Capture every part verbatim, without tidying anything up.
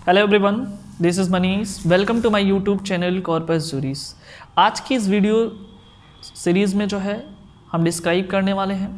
Hello everyone, this is Manish. Welcome to my YouTube channel Corpus Juris. आज की इस video series में जो है हम डिस्क्राइब करने वाले हैं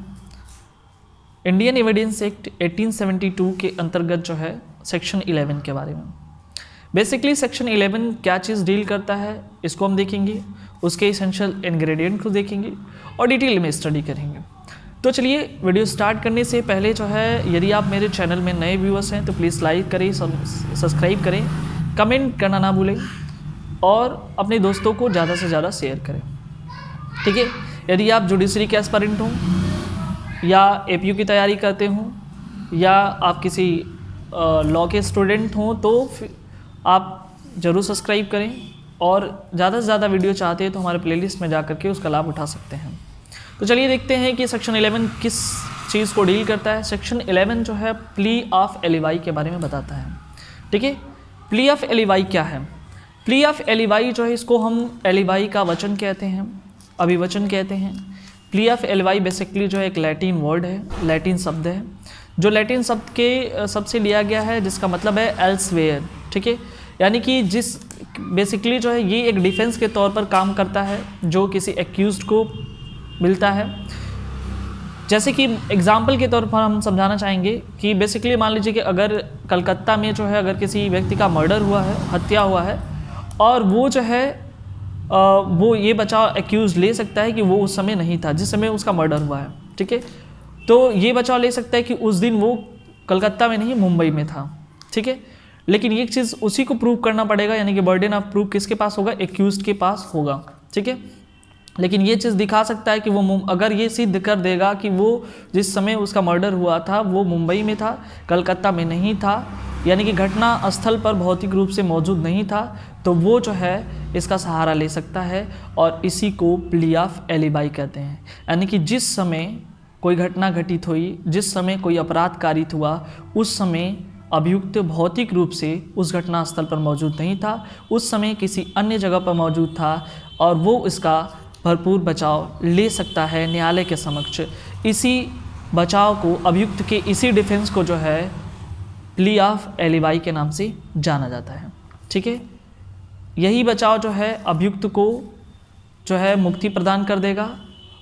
इंडियन एविडेंस एक्ट अठारह सौ बहत्तर के अंतर्गत जो है सेक्शन ग्यारह के बारे में। बेसिकली सेक्शन ग्यारह क्या चीज़ डील करता है इसको हम देखेंगे, उसके इसेंशियल इंग्रेडिएंट को देखेंगे और डिटेल में स्टडी करेंगे। तो चलिए वीडियो स्टार्ट करने से पहले जो है यदि आप मेरे चैनल में नए व्यूअर्स हैं तो प्लीज़ लाइक करें, सब्सक्राइब करें, कमेंट करना ना भूलें और अपने दोस्तों को ज़्यादा से ज़्यादा शेयर करें। ठीक है, यदि आप जुडिशरी के एस्पायरेंट हों या एपीयू की तैयारी करते हों या आप किसी लॉ के स्टूडेंट हों तो आप ज़रूर सब्सक्राइब करें और ज़्यादा से ज़्यादा वीडियो चाहते हैं तो हमारे प्लेलिस्ट में जा करके उसका लाभ उठा सकते हैं। तो चलिए देखते हैं कि सेक्शन ग्यारह किस चीज़ को डील करता है। सेक्शन ग्यारह जो है प्ली ऑफ एलिवाई के बारे में बताता है। ठीक है, प्ली ऑफ एलिवाई क्या है? प्ली ऑफ एलिवाई जो है इसको हम एलिवाई का वचन कहते हैं, अभिवचन कहते हैं। प्ली ऑफ एलिवाई बेसिकली जो है एक लैटिन वर्ड है, लैटिन शब्द है जो लैटिन शब्द के शब्द से लिया गया है जिसका मतलब है एल्सवेयर। ठीक है, यानी कि जिस बेसिकली जो है ये एक डिफेंस के तौर पर काम करता है जो किसी एक्यूज्ड को मिलता है। जैसे कि एग्जाम्पल के तौर पर हम समझाना चाहेंगे कि बेसिकली मान लीजिए कि अगर कलकत्ता में जो है अगर किसी व्यक्ति का मर्डर हुआ है, हत्या हुआ है और वो जो है वो ये बचाव एक्यूज ले सकता है कि वो उस समय नहीं था जिस समय उसका मर्डर हुआ है। ठीक है, तो ये बचाव ले सकता है कि उस दिन वो कलकत्ता में नहीं मुंबई में था। ठीक है, लेकिन ये चीज़ उसी को प्रूव करना पड़ेगा, यानी कि बर्डन ऑफ प्रूफ किसके पास होगा? एक्यूज्ड के पास होगा। ठीक है, लेकिन ये चीज़ दिखा सकता है कि वो अगर ये सिद्ध कर देगा कि वो जिस समय उसका मर्डर हुआ था वो मुंबई में था, कलकत्ता में नहीं था, यानी कि घटना स्थल पर भौतिक रूप से मौजूद नहीं था, तो वो जो है इसका सहारा ले सकता है और इसी को प्ली ऑफ एलिबाई कहते हैं। यानी कि जिस समय कोई घटना घटित हुई, जिस समय कोई अपराध कारित हुआ, उस समय अभियुक्त भौतिक रूप से उस घटना स्थल पर मौजूद नहीं था, उस समय किसी अन्य जगह पर मौजूद था और वो इसका भरपूर बचाव ले सकता है न्यायालय के समक्ष। इसी बचाव को, अभियुक्त के इसी डिफेंस को जो है प्ली ऑफ एलिबाई के नाम से जाना जाता है। ठीक है, यही बचाव जो है अभियुक्त को जो है मुक्ति प्रदान कर देगा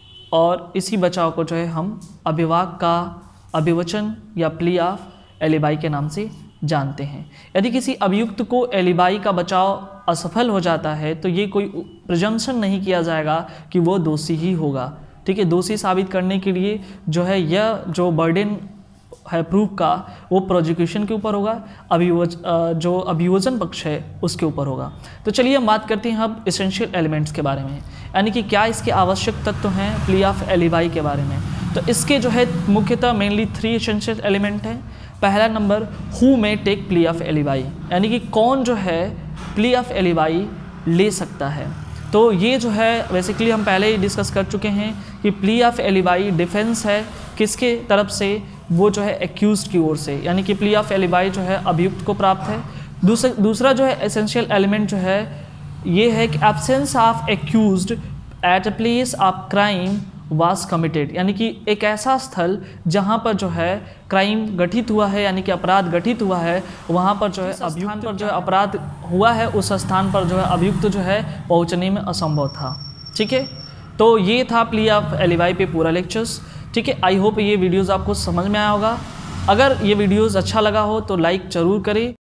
और इसी बचाव को जो है हम अभिभाग का अभिवचन या प्ली ऑफ एलिबाई के नाम से जानते हैं। यदि किसी अभियुक्त को एलिबाई का बचाव असफल हो जाता है तो ये कोई प्रिजम्पशन नहीं किया जाएगा कि वो दोषी ही होगा। ठीक है, दोषी साबित करने के लिए जो है यह जो बर्डन है प्रूफ का वो प्रोसिक्यूशन के ऊपर होगा, अभिवच जो अभियोजन पक्ष है उसके ऊपर होगा। तो चलिए हम बात करते हैं अब इसेंशियल एलिमेंट्स के बारे में, यानी कि क्या इसके आवश्यक तत्व हैं प्ली ऑफ एलिबाई के बारे में। तो इसके जो है मुख्यतः मेनली थ्री इसेंशियल एलिमेंट हैं। पहला number, who may take plea of alibi, यानी कि कौन जो है प्ली ऑफ एलिबाई ले सकता है। तो ये जो है बेसिकली हम पहले ही डिस्कस कर चुके हैं कि प्ली ऑफ एलिबाई डिफेंस है किसके तरफ से? वो जो है एक्यूज्ड की ओर से, यानी कि प्ली ऑफ एलिबाई जो है अभियुक्त को प्राप्त है। दूसरा दूसरा जो है एसेंशियल एलिमेंट जो है ये है कि absence of accused at a place of crime was committed, यानी कि एक ऐसा स्थल जहाँ पर जो है क्राइम गठित हुआ है, यानी कि अपराध गठित हुआ है, वहाँ पर जो है अभियुक्त पर जो है अपराध हुआ है उस स्थान पर जो है अभियुक्त जो है पहुँचने में असंभव था। ठीक है, तो ये था प्ली ऑफ एलिबाई पे पूरा लेक्चर्स। ठीक है, आई होप ये वीडियोज़ आपको समझ में आया होगा। अगर ये वीडियोज़ अच्छा लगा हो तो लाइक ज़रूर करें।